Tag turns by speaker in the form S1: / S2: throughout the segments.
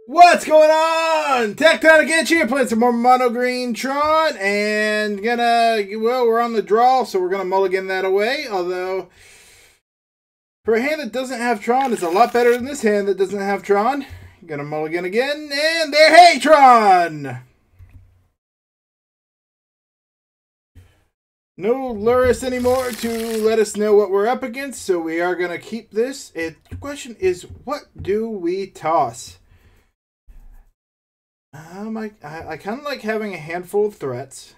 S1: What's going on? Tectonic Edge here, playing some more Mono Green Tron, and we're on the draw, so we're gonna mulligan that away, although, for a hand that doesn't have Tron, it's a lot better than this hand that doesn't have Tron. Gonna mulligan again, and there, hey, Tron! No Lurrus anymore to let us know what we're up against, so we are gonna keep this. The question is, what do we toss? I kind of like having a handful of threats.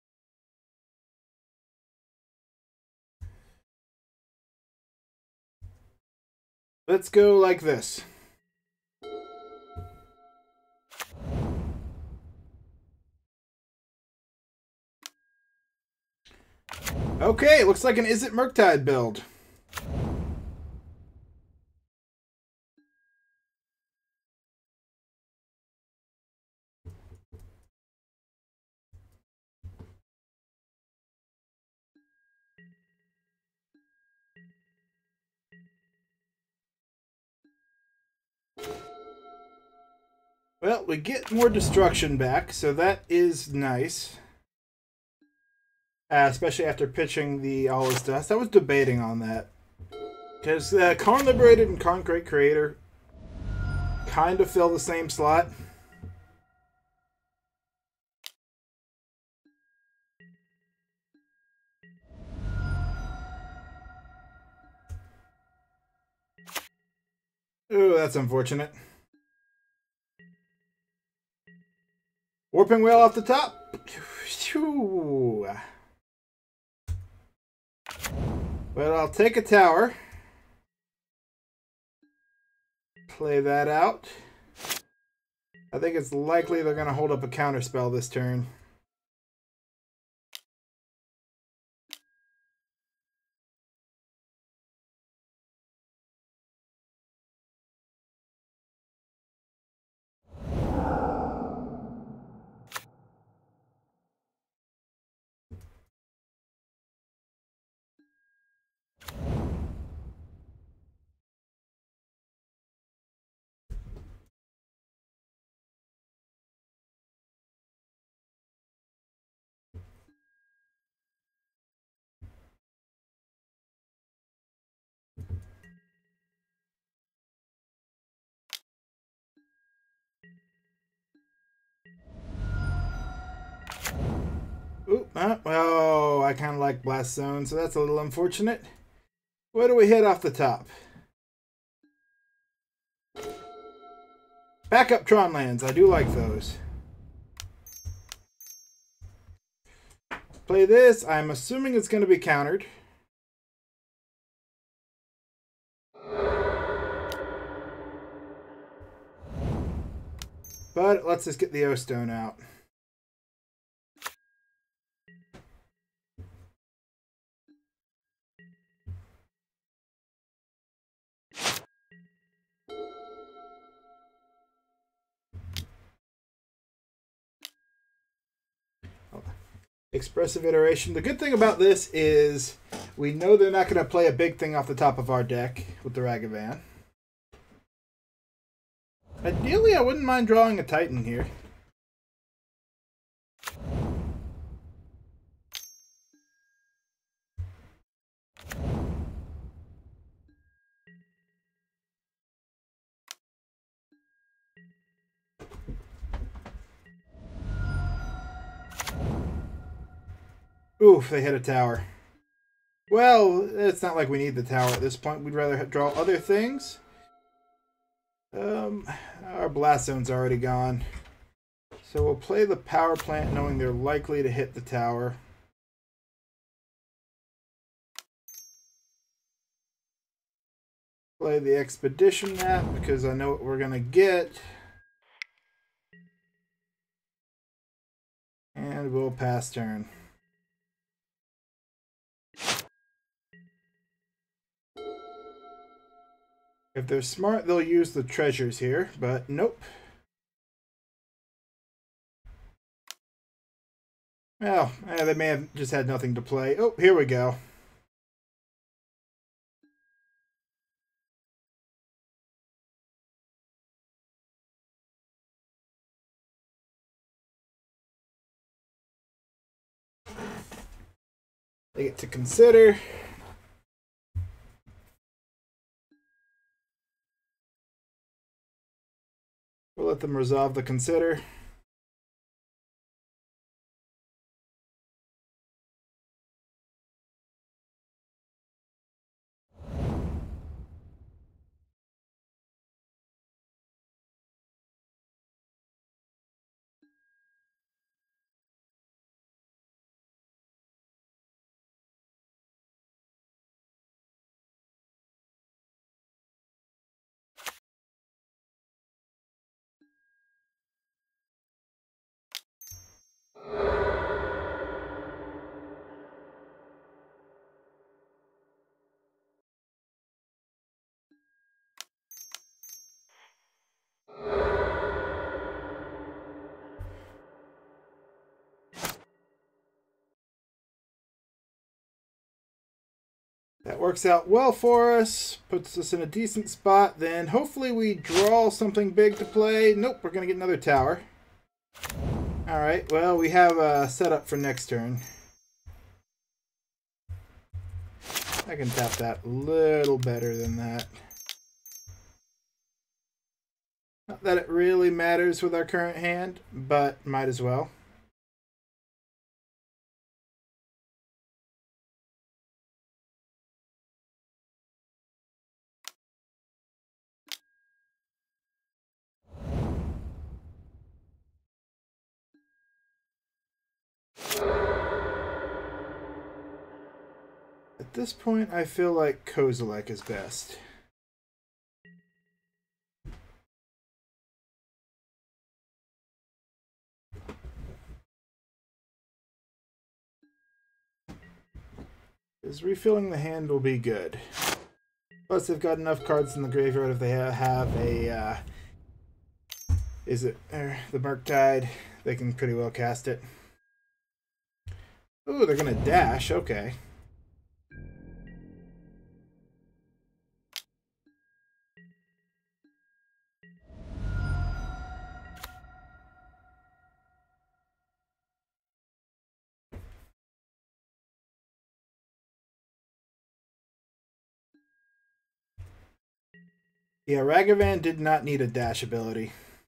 S1: Let's go like this. Okay, looks like an Izzet Murktide build. Well, we get more destruction back, so that is nice. Especially after pitching the All Is Dust. I was debating on that. Because Karn Liberated and Karn Great Creator kind of fill the same slot. Ooh, that's unfortunate. Warping Whale off the top. But I'll take a tower. Play that out. I think it's likely they're going to hold up a counterspell this turn. Oop, well, I kind of like Blast Zone, so that's a little unfortunate. Where do we hit off the top? Backup Tron lands. I do like those. Play this. I'm assuming it's going to be countered. But let's just get the O-Stone out. Expressive Iteration. The good thing about this is we know they're not going to play a big thing off the top of our deck with the Ragavan. Ideally, I wouldn't mind drawing a Titan here. Oof, they hit a tower. Well, it's not like we need the tower at this point. We'd rather draw other things. Our Blast Zone's already gone. So we'll play the Power Plant knowing they're likely to hit the tower. Play the Expedition Map because I know what we're going to get. And we'll pass turn. If they're smart, they'll use the treasures here, but nope. Well, they may have just had nothing to play. Oh, here we go. They get to consider. We'll let them resolve the consider. That works out well for us, puts us in a decent spot. Then hopefully we draw something big to play. Nope, we're going to get another tower. All right, well, we have a setup for next turn. I can tap that a little better than that. Not that it really matters with our current hand, but might as well. At this point, I feel like Kozilek is best. Because refilling the hand will be good. Plus, they've got enough cards in the graveyard if they have a, the Murktide, they can pretty well cast it. Ooh, they're going to dash, okay. Yeah, Ragavan did not need a dash ability.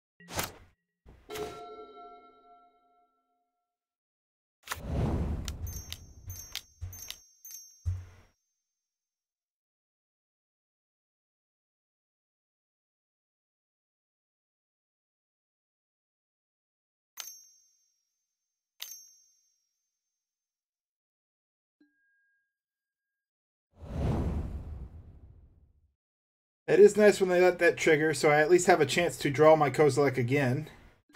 S1: It is nice when they let that trigger, so I at least have a chance to draw my Kozilek again.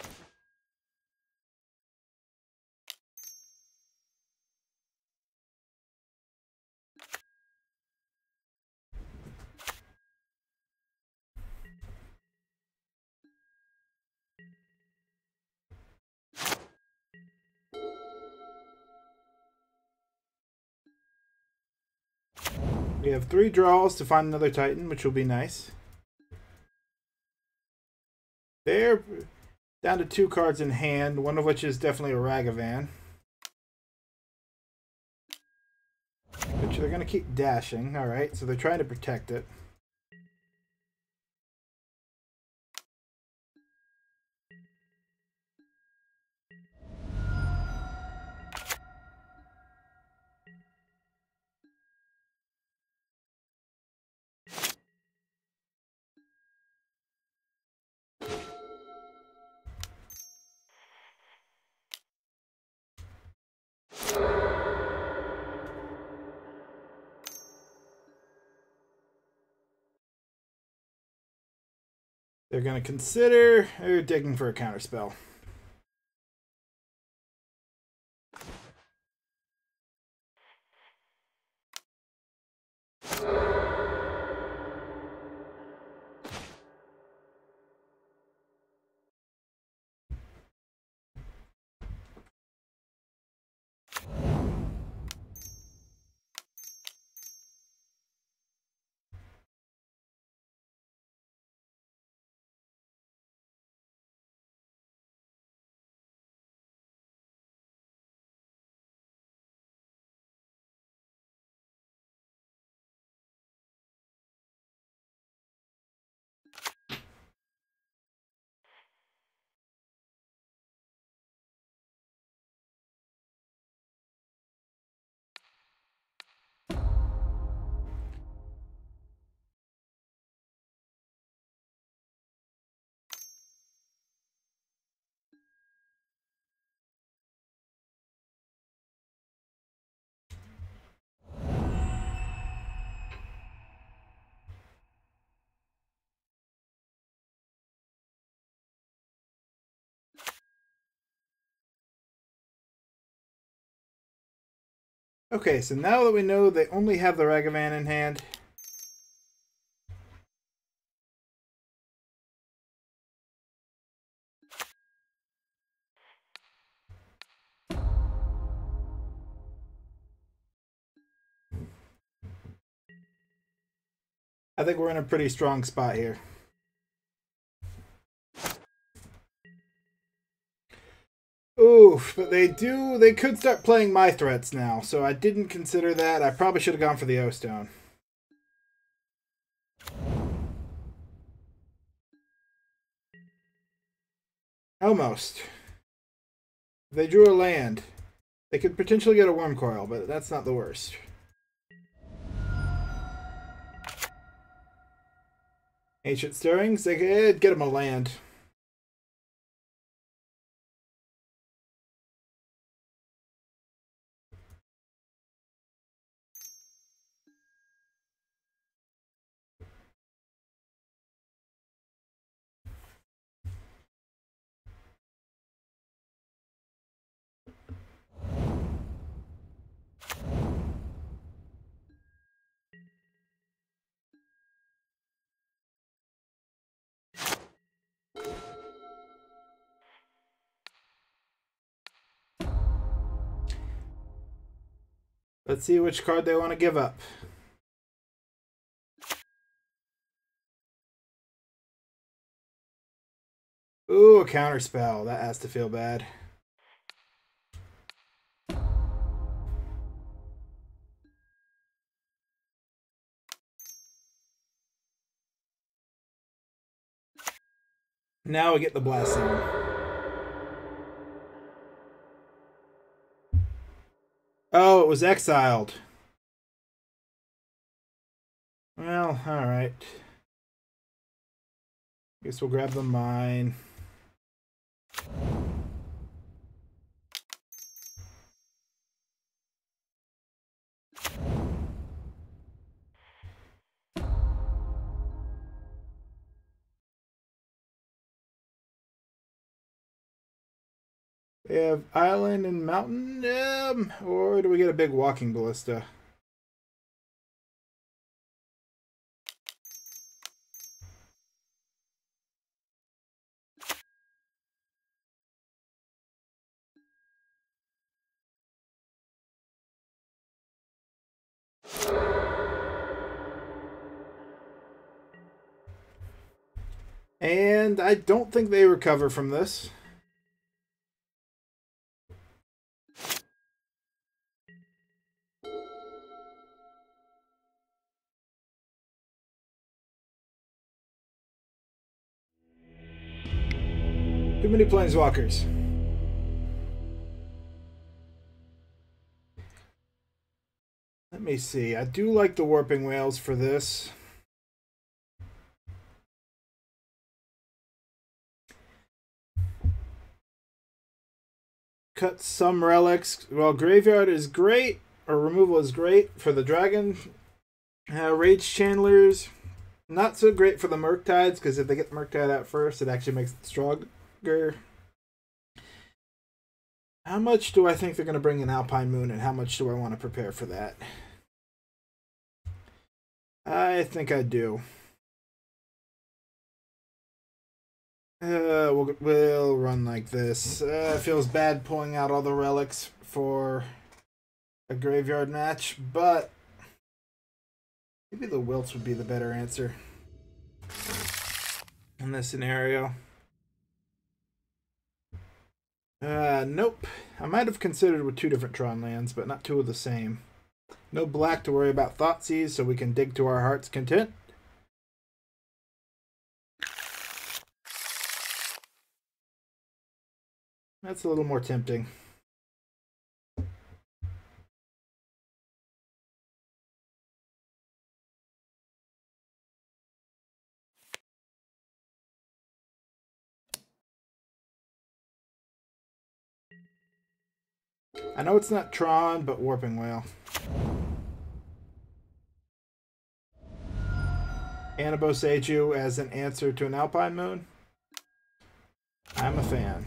S1: We have 3 draws to find another Titan, which will be nice. They're down to 2 cards in hand, one of which is definitely a Ragavan. Which they're going to keep dashing, alright, so they're trying to protect it. They're going to consider digging for a counterspell. Okay, so now that we know they only have the Ragavan in hand, I think we're in a pretty strong spot here. Oof, but they could start playing my threats now, so I didn't consider that. I probably should have gone for the O-Stone. Almost. If they drew a land, they could potentially get a Wormcoil, but that's not the worst. Ancient Stirrings, they could get them a land. Let's see which card they want to give up. Ooh, a counterspell. That has to feel bad. Now we get the Blast Zone. Oh, it was exiled. Well, alright. Guess we'll grab the mine. They have island and mountain, or do we get a big walking ballista? And I don't think they recover from this. Too many planeswalkers. Let me see. I do like the Warping Whales for this. Cut some relics. Well, Graveyard is great, or removal is great for the Dragon. Rage Chandlers, not so great for the Murktides, because if they get the Murktide out first, it actually makes it stronger. How much do I think they're going to bring in Alpine Moon, and how much do I want to prepare for that? I think I do. We'll run like this. It feels bad pulling out all the relics for a graveyard match, but maybe the Wilts would be the better answer in this scenario. Nope. I might have considered with two different Tron lands, but not two of the same. No black to worry about Thoughtseize, so we can dig to our heart's content. That's a little more tempting. I know it's not Tron, but Warping Whale. Anabo Seiju as an answer to an Alpine Moon. I'm a fan.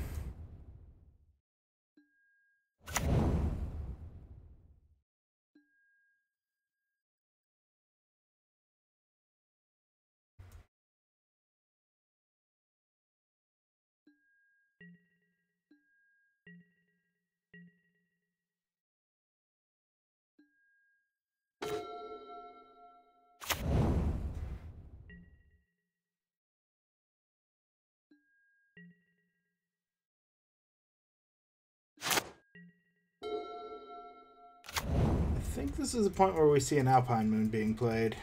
S1: think this is a point where we see an Alpine Moon being played.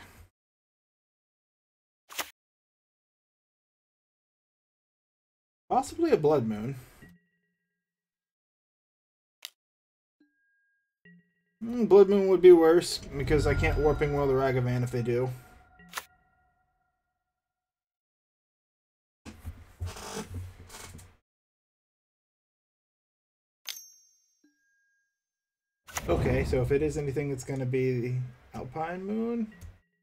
S1: Possibly a Blood Moon. Blood Moon would be worse, because I can't Warping Will the Ragavan if they do. Okay, so if it is anything, it's going to be the Alpine Moon.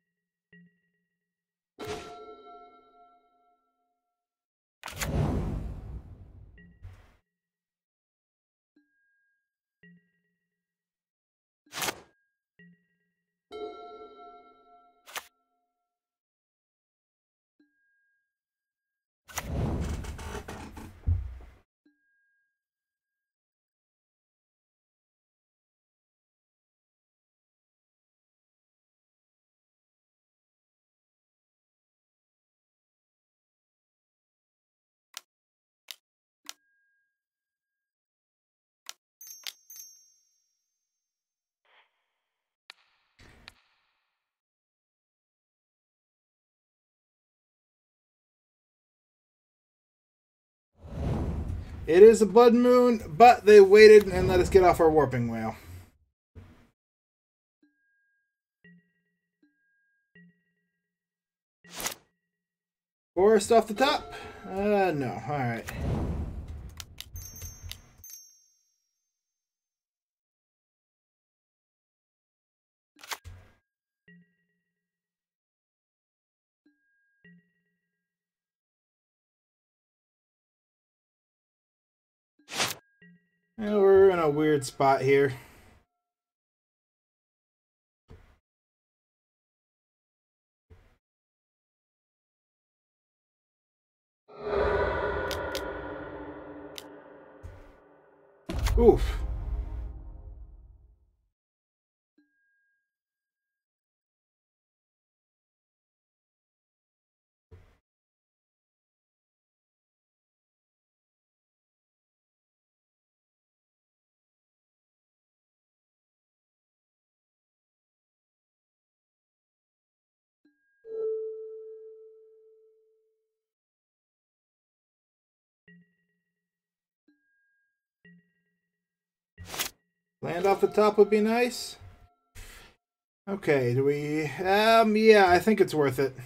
S1: It is a Blood Moon, but they waited and let us get off our Warping Whale. Forest off the top? No. Alright. Yeah, we're in a weird spot here. Oof. Land off the top would be nice. Okay, do we... yeah, I think it's worth it.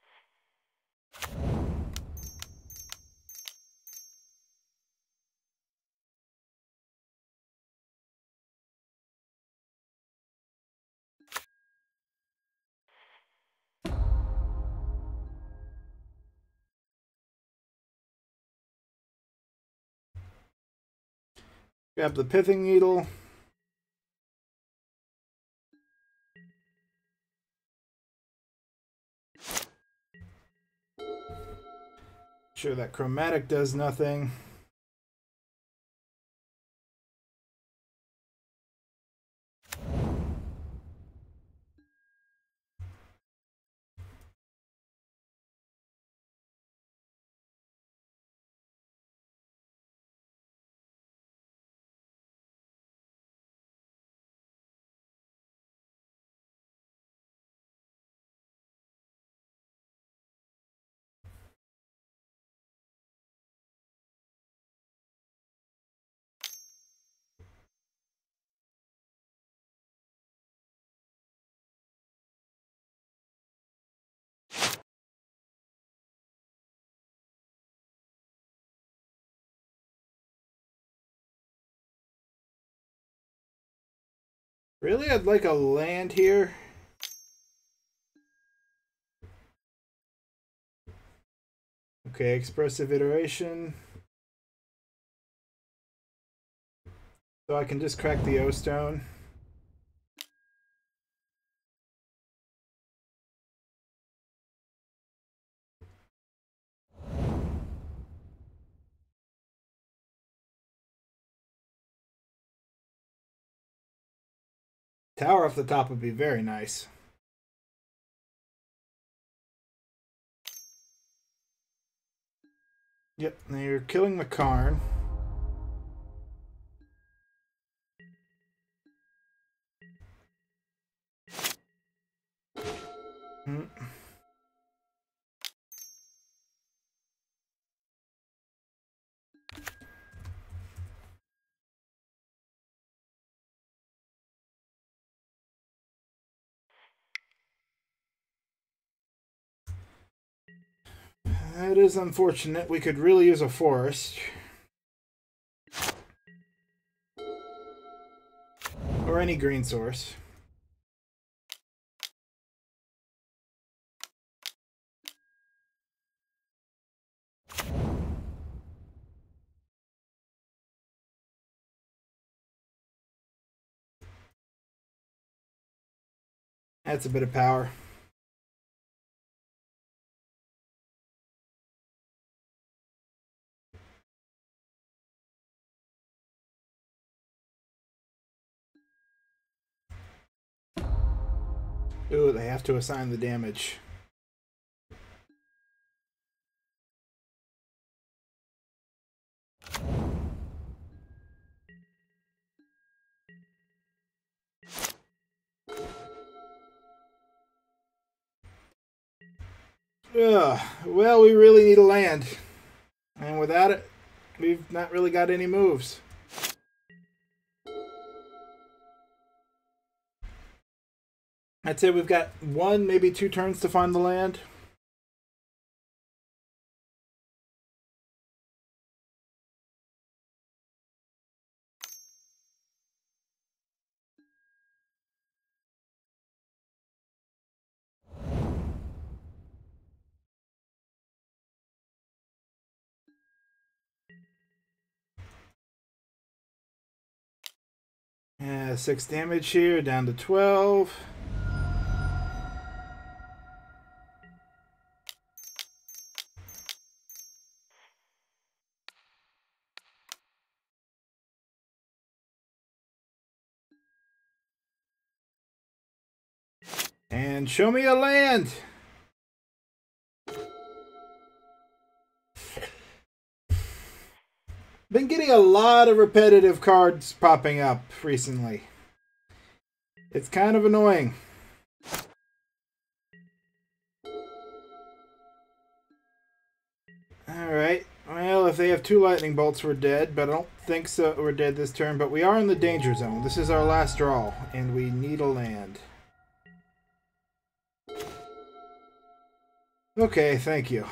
S1: Grab the Pithing Needle. Sure, that Chromatic does nothing. Really? I'd like a land here. Okay, Expressive Iteration. So I can just crack the O-Stone. Tower off the top would be very nice. Yep, now you're killing the Karn. That is unfortunate. We could really use a forest. Or any green source. That's a bit of power. Ooh, they have to assign the damage. Ugh. Well, we really need a land. And without it, we've not really got any moves. I'd say we've got 1, maybe 2 turns to find the land. Yeah, 6 damage here, down to 12. And show me a land. Been getting a lot of repetitive cards popping up recently. It's kind of annoying. Alright. Well, if they have 2 lightning bolts, we're dead. But I don't think so. We're dead this turn. But we are in the danger zone. This is our last draw. And we need a land. Okay, thank you.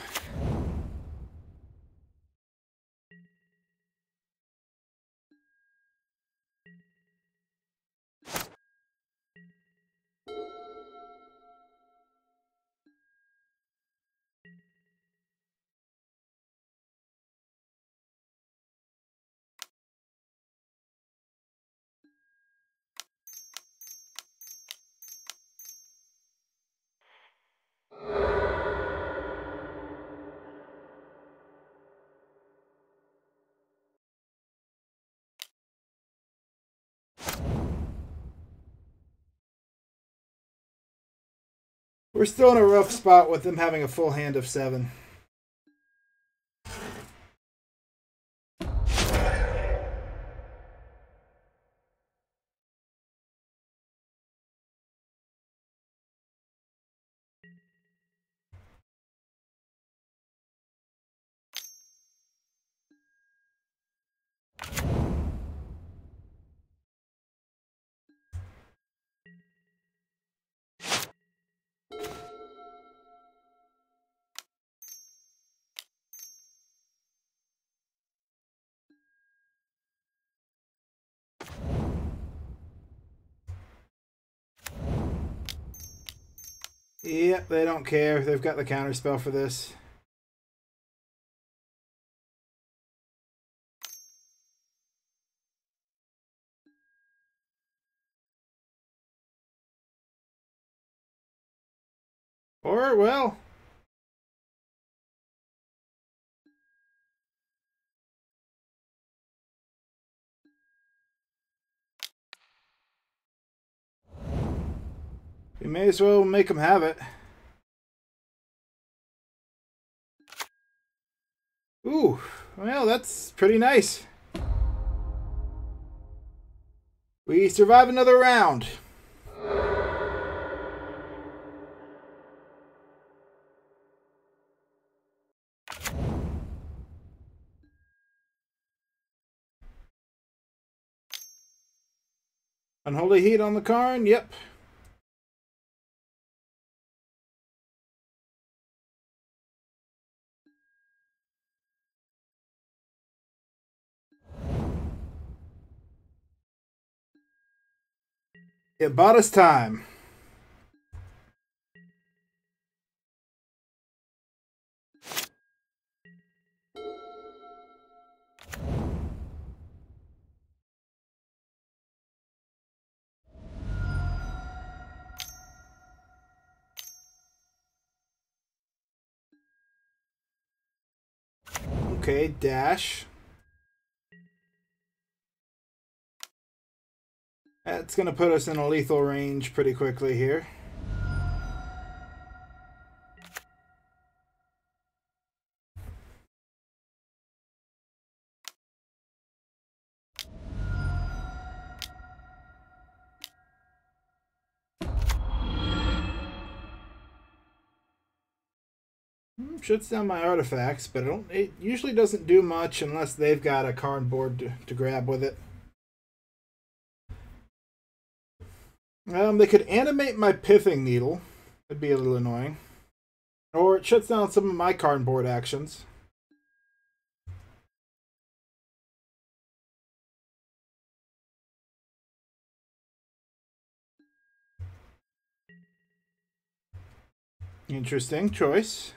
S1: We're still in a rough spot with them having a full hand of 7. Yep, they don't care. They've got the counterspell for this. Or, well... we may as well make them have it. Ooh, well, that's pretty nice. We survive another round. Unholy Heat on the Karn, yep. It bought us time. Okay, dash. That's going to put us in a lethal range pretty quickly here. Shuts down my artifacts, but it usually doesn't do much unless they've got a cardboard to grab with it. They could animate my pithing needle. That'd be a little annoying. Or it shuts down some of my cardboard actions. Interesting choice.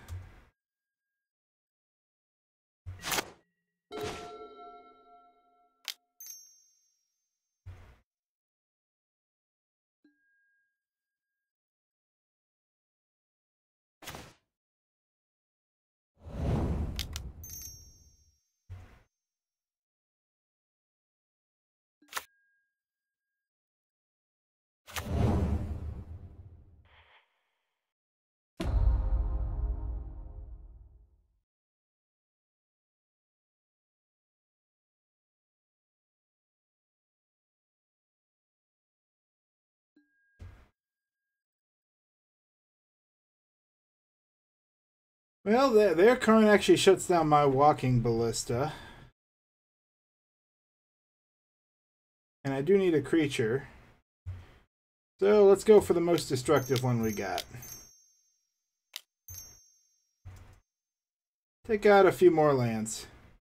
S1: Well, their current actually shuts down my walking ballista. And I do need a creature. So let's go for the most destructive one we got. Take out a few more lands.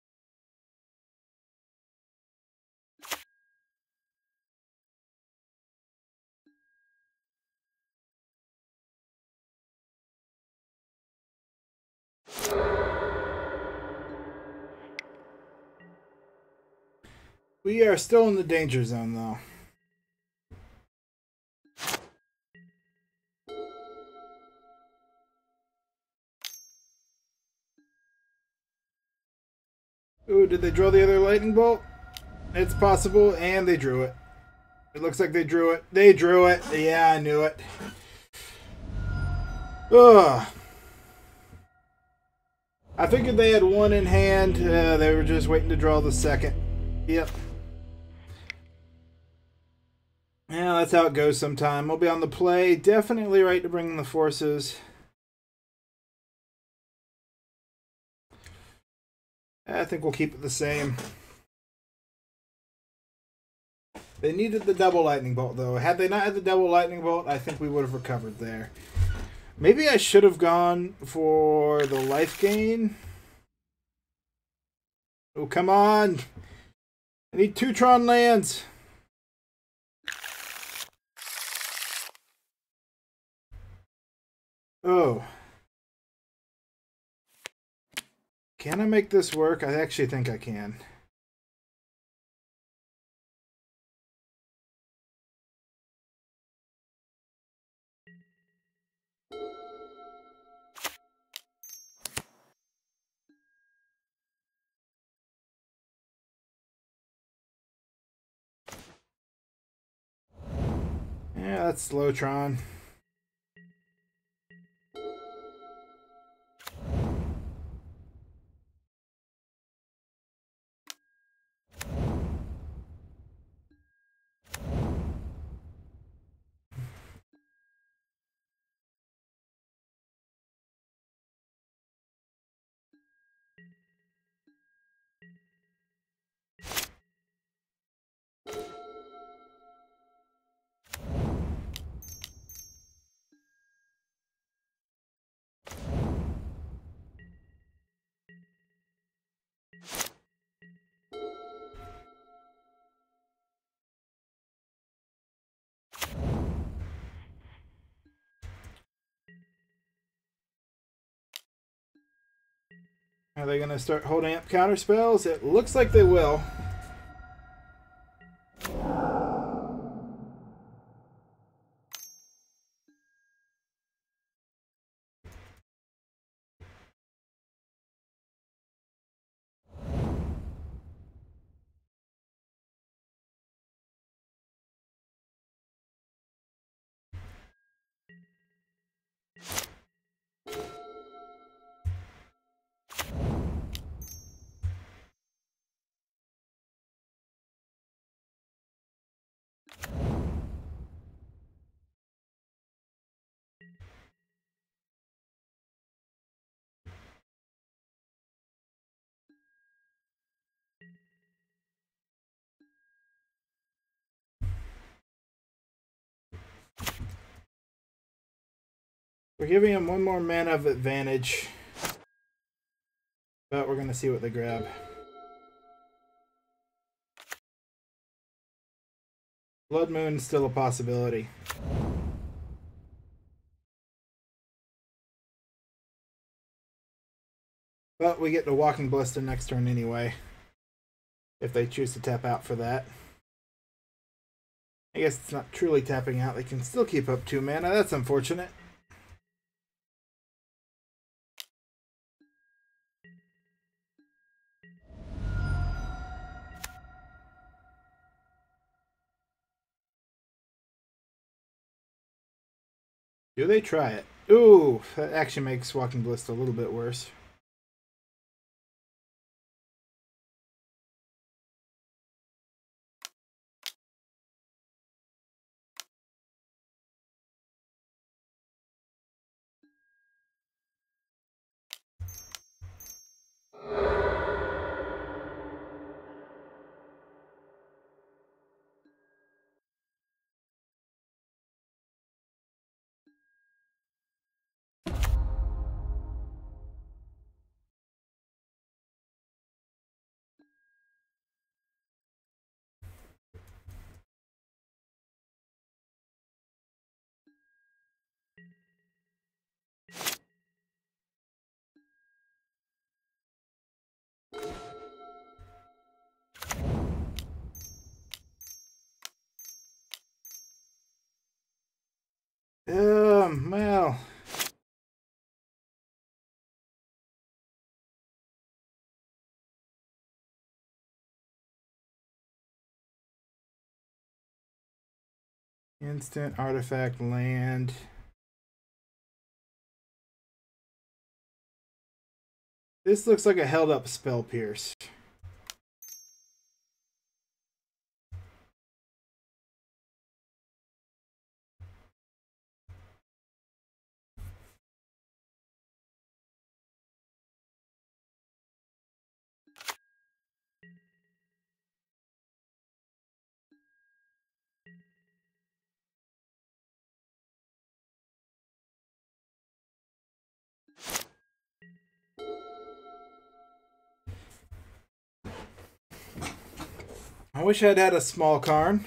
S1: We are still in the danger zone, though. Ooh, did they draw the other lightning bolt? It's possible, and they drew it. It looks like they drew it. They drew it. Yeah, I knew it. Ugh. I figured they had one in hand. They were just waiting to draw the second. Yep. Yeah, that's how it goes sometime. We'll be on the play. Definitely right to bring in the forces. I think we'll keep it the same. They needed the double lightning bolt, though. Had they not had the double lightning bolt, I think we would have recovered there. Maybe I should have gone for the life gain. Oh, come on. I need 2 Tron lands. Oh. Can I make this work? I actually think I can. Yeah, that's Slowtron. Are they going to start holding up counter spells? It looks like they will. We're giving him one more mana of advantage. But we're going to see what they grab. Blood Moon's still a possibility. But we get the Walking Ballista next turn anyway. If they choose to tap out for that. I guess it's not truly tapping out. They can still keep up 2 mana. That's unfortunate. Do they try it? Ooh, that actually makes Walking Ballista a little bit worse. Well. Instant, artifact, land. This looks like a held up Spell Pierce. I wish I'd had a small Karn.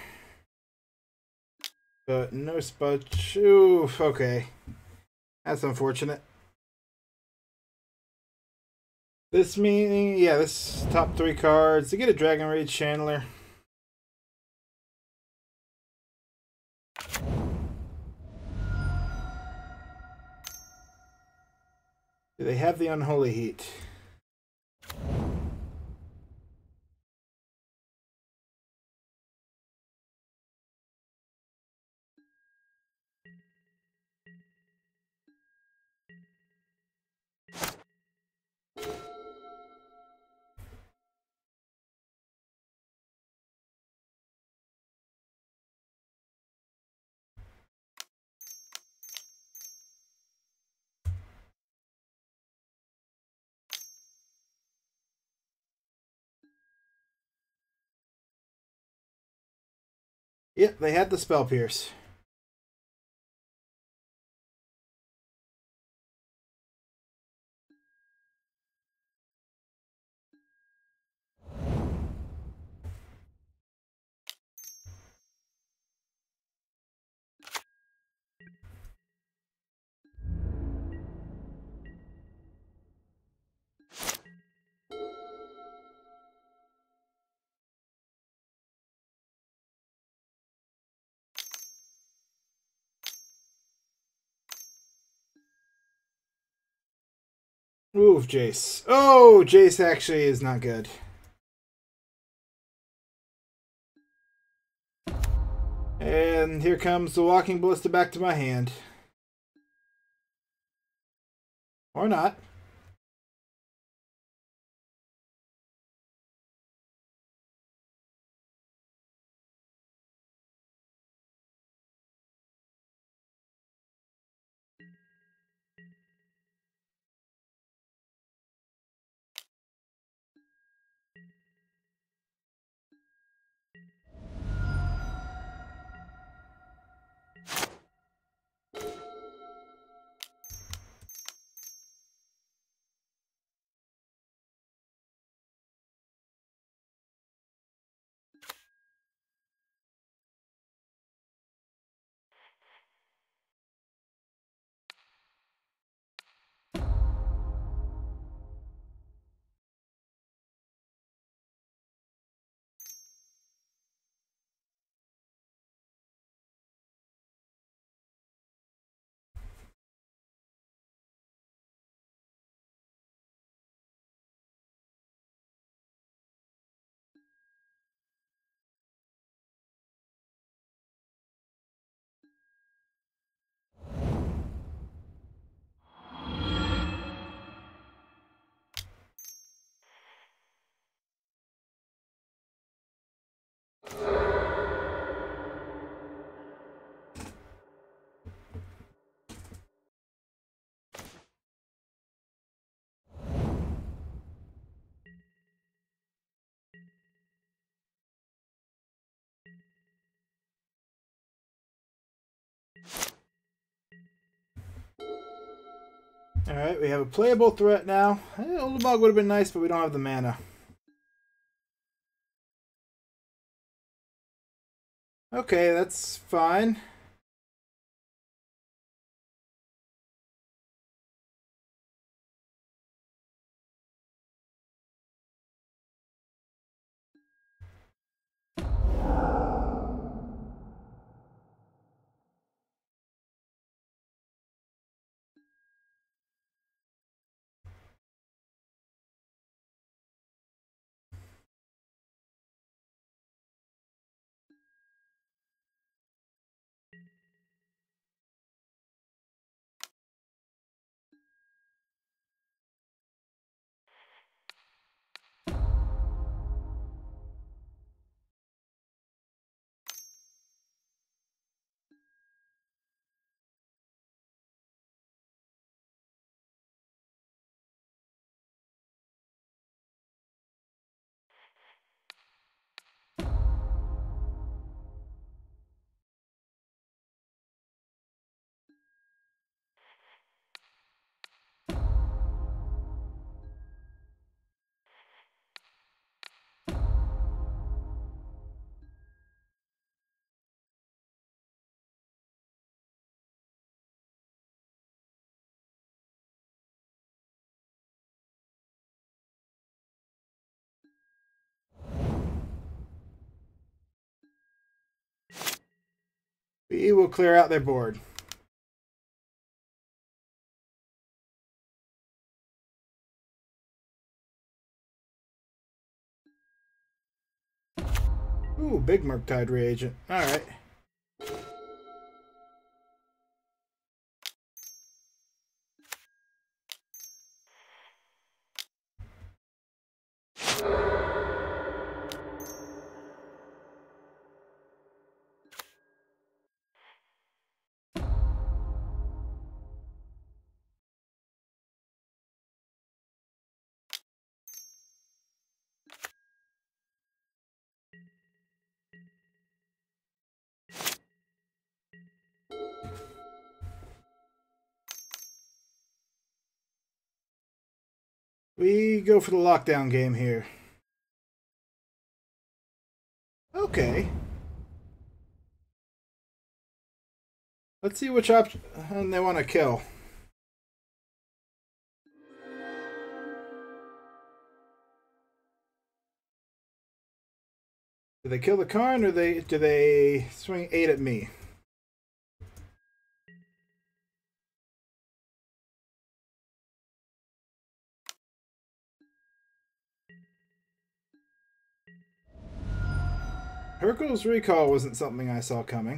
S1: But no Spudge. Oof, okay. That's unfortunate. This meaning, yeah, this top 3 cards. To get a Dragon Rage Chandler. Do they have the Unholy Heat? Yep, they had the Spell Pierce. Move, Jace. Oh, Jace actually is not good. And here comes the Walking Ballista back to my hand. Or not. Alright, we have a playable threat now. Ulamog would have been nice, but we don't have the mana. Okay, that's fine. We will clear out their board. Ooh, big Murktide reagent. Alright. We go for the lockdown game here. Okay. Let's see which option they want to kill. Do they kill the Karn or do they swing 8 at me? Hercules Recall wasn't something I saw coming.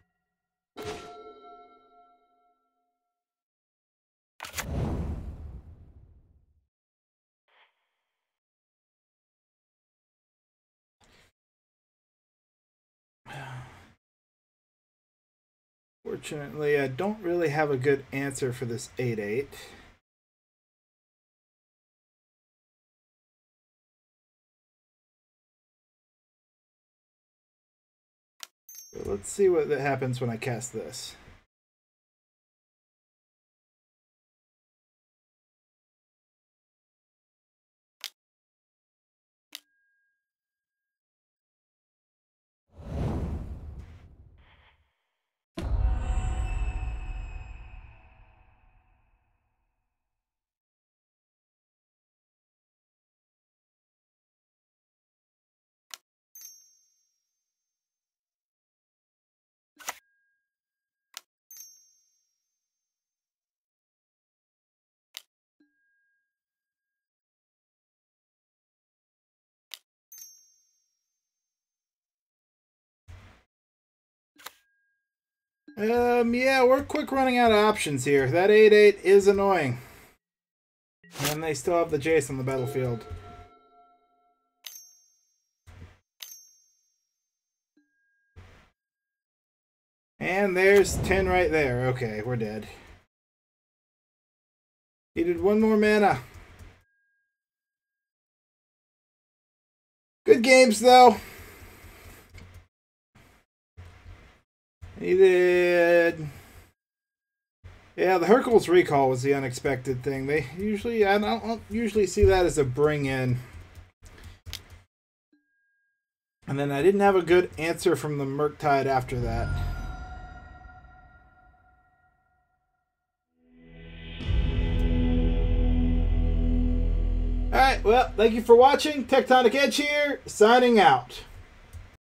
S1: Fortunately, I don't really have a good answer for this 8-8. So let's see what happens when I cast this. Yeah, we're quick running out of options here. That 8-8 is annoying. And they still have the Jace on the battlefield. And there's 10 right there. Okay, we're dead. Needed one more mana. Good games, though. Needed... Yeah, the Hercules Recall was the unexpected thing. I don't usually see that as a bring-in. And then I didn't have a good answer from the Murktide after that. Alright, well, thank you for watching. Tectonic Edge here, signing out.